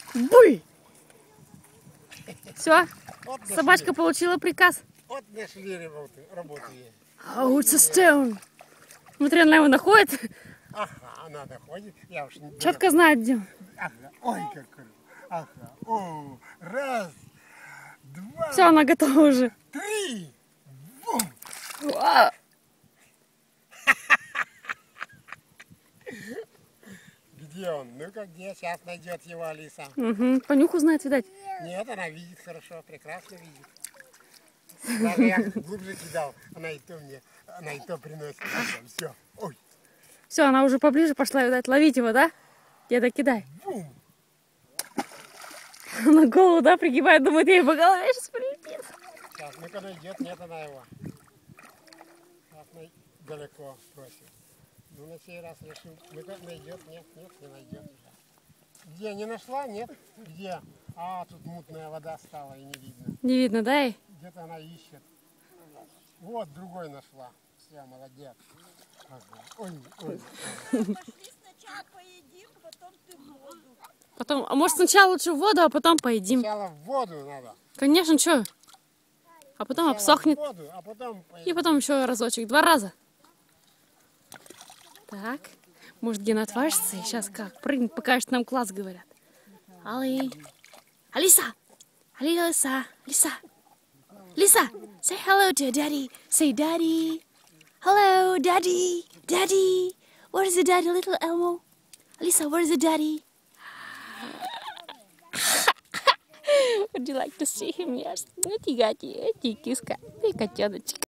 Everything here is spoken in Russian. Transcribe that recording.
Буй! Все, Вот собачка получила приказ. Вот нашли работу ей. Oh, it's a stone. Смотри, она его находит. Ага, она доходит. Я уж не Четко знает, где. Ага, ой, как круто. Ага, о, раз, два, Все, она готова уже. три. Бум. Вау. Где он? Ну-ка, где? Сейчас найдет его Алиса. Угу. По нюху знает, видать. Нет, она видит хорошо, прекрасно видит. Даже я глубже кидал, она и то приносит. Все. Ой. Все, она уже поближе пошла, видать, ловить его, да? Деда, кидай. Бум. На голову, да, пригибает, думает, ей по голове сейчас прилетит. Сейчас, ну-ка найдет, нет она его. Сейчас далеко просит. Ну, на сей раз решил. Ну-ка найдет, нет, не найдет уже. Где, не нашла, нет? Где? А, тут мутная вода стала и не видно. Не видно, да? Ей? Где-то она ищет. Вот, другой нашла. Все, молодец. Ага. Ой, ой. Пошли сначала поедим, потом ты в воду. Потом, а может сначала лучше в воду, а потом поедим. Сначала в воду надо. Конечно, что? А потом Сначала обсохнет. в воду, а потом И потом еще разочек, 2 раза. Так, может Гена отважится и сейчас как? Прыгнет, покажет нам класс, говорят. Али. Алиса! Алиса! Алиса! Lisa, say hello to Daddy. Say Daddy. Hello, Daddy. Daddy. Where's the Daddy, little Elmo? Lisa, where's the Daddy? Would you like to see him? Yes. Ну, тигати, киска, ты котеночек.